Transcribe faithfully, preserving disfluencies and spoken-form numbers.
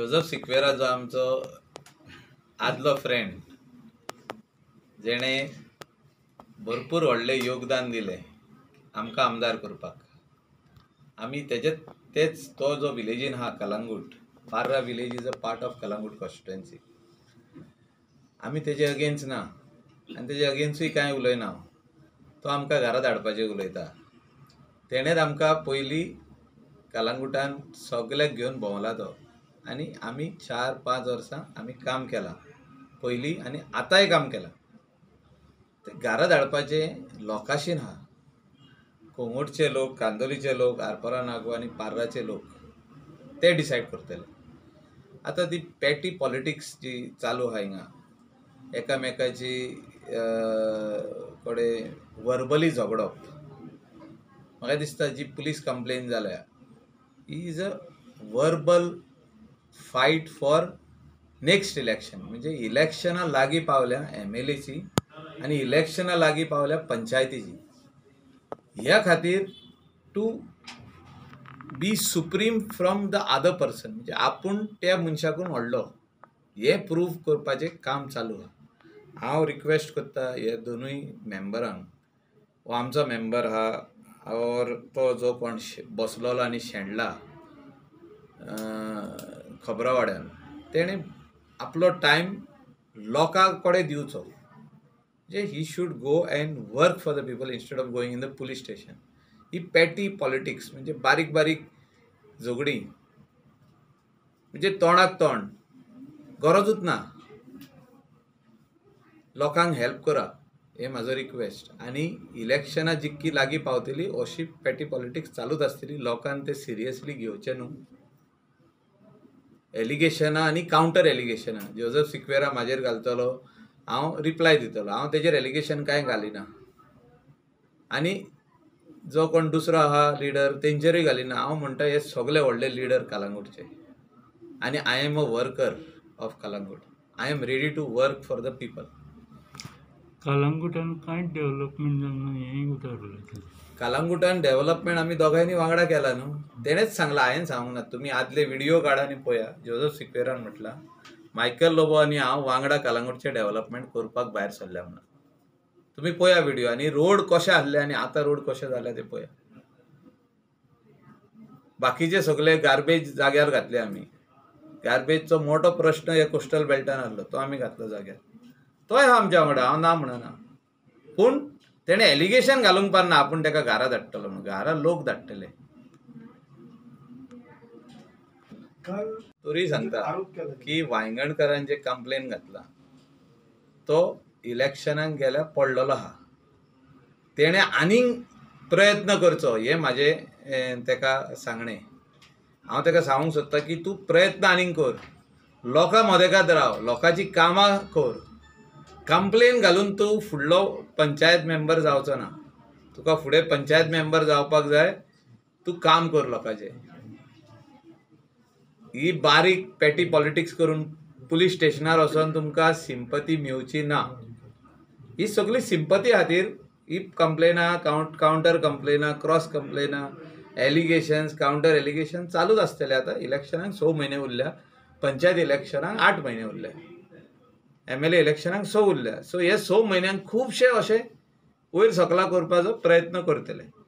Joseph Sequeira जो आमचो आदलो फ्रेंड जेणे भरपूर व्हडलें योगदान दिलें आमकां आमदार करपाक। आमी तेजे तेच तो जो विलेजीन आहा Calangute, Parra village is a part of Calangute constituency. आमी तेजे अगेन्स्ट ना आनी तेजे अगेन्स्टूय कांय उलयना। तो आमकां घरा धाडपाचें उलयता। तेणेच आमकां पयलीं कलंगूटान सगळ्याक घेवन भोंवला तो आनी आमी चार पांच वर्सां आमी काम केलां पयलीं आनी आतांय काम केलां। ते घरा धाडपाचें लोकांशीन आहा। कोंगूटचे लोक, कांदोलीचे लोक, आरपोरा नागो आनी पार्राचे लोक ते डिसायड करतले। आतां ती पॅटी पॉलिटिक्स जी चालू आहा हिंगा, एकामेकाची कडेन वर्बली झगडप, म्हाका दिसता जी पुलीस कंप्लेन जाल्या is a verbal fight for next election. म्हणजे इलेक्शनां लागीं पावल्या एम एल एची आनी इलेक्शनां लागीं पावल्या पंचायतीची। ह्या खातीर to be supreme from the other person, म्हणजे आपूण त्या मनशाकून व्हडलो हे प्रूव करपाचें काम चालू आहा। हांव रिक्वेस्ट करता हे दोनूय मेंबरांक, हो आमचो मेंबर आहा और तो जो कोण बसलोलो आनी शेणला खबरावाड्यान, तेणें आपलो टायम लोकां कडेन दिवचो। म्हणजे he should go and work for the people instead of going in the police station. ही पॅटी पॉलिटिक्स म्हणजे बारीक बारीक झगडी, म्हणजे तोंडाक तोंड, गरजूच ना। लोकांक हेल्प करा हे म्हाजो रिक्वेस्ट। आनी इलेक्शनां जितकी लागीं पावतली अशी पॅटी पॉलिटिक्स चालूच आसतली। लोकांक ते सिरियसली घेवचे न्हू। एलिगेशनां आनी कावंटर एलिगेशनां जोसेफ सिक्वेरा म्हाजेर घालतलो, हांव रिप्लाय दितलो। हांव तेजेर एलिगेशन कांय घालिना आनी जो कोण दुसरो आहा लिडर तेंचेरूय घालिना। हांव म्हणटा हे सगळे व्हडले लिडर कलंगूटचे आनी I am a worker of Calangute. I am ready to work for the people. कलंगूटान कांयच डेव्हलपमेंट जावना हेंय उतर उलयता। कलंगूटान डेव्हलपमेंट आमी दोगांयनी वांगडा केला न्हू। तेणेच सांगला, हांवें सांगूंक ना। तुमी आदले व्हिडिओ काढा आनी पळया। जोसेफ सिक्वेरान म्हटलां मायकल लोबो आनी हांव वांगडा कलंगूटचें डेव्हलपमेंट करपाक भायर सरल्या म्हणून। तुमी पळया व्हिडिओ आनी रोड कशे आहले आनी आतां रोड कशे जाल्या ते पळया। बाकीचे सगळे गार्बेज जाग्यार घातले आमी। गार्बेजचो मोठो प्रश्न हे कोस्टल बेल्टान आहलो तो आमी घातलो जाग्यार। तोय आहा आमच्या वांगडा, हांव ना म्हणना। पूण तेणें एलिगेशन घालूंक पारना आपूण तेका घरा धाडटलो म्हणून। घरा लोक धाडटले। तरी सांगता की वांयगणकरान जे कंप्लेन घातला तो इलेक्शनाक गेल्या पडलेलो आहा। तेणें आनीक प्रयत्न करचो हे म्हाजे तेका सांगणें। हांव तेका सांगूंक सोदता की तूं प्रयत्न आनीक कर, लोकां मदेकात राव, लोकांची कामां कर। कंप्लेन घालून तूं फुडलो पंचायत मेंबर जावचो ना। तुका फुडें पंचायत मेंबर जावपाक जाय, तूं काम कर लोकांचें। ही बारीक पॅटी पॉलिटिक्स करून पुलीस स्टेशनार वचोन तुमकां सिंपती मेवची ना। ही सगळी सिंपती खातीर ही कंप्लेनां, काउंट काउंटर कंप्लेनां, क्रॉस कंप्लेनां, एलिगेशन्स, काउंटर एलिगेशन चालूच आसतले। आतां इलेक्शनाक स म्हयने उरल्या, पंचायत इलेक्शनाक आठ म्हयने उरले, एम एल ए इलेक्शनाक स उरल्या। सो हे स म्हयन्यांक खुबशे अशे वयर सकला करपाचो प्रयत्न करतले।